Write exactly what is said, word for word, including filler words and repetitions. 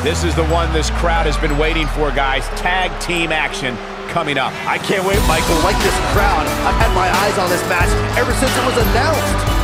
This is the one this crowd has been waiting for, guys. Tag team action coming up. I can't wait, Michael. Like this crowd, I've had my eyes on this match ever since it was announced.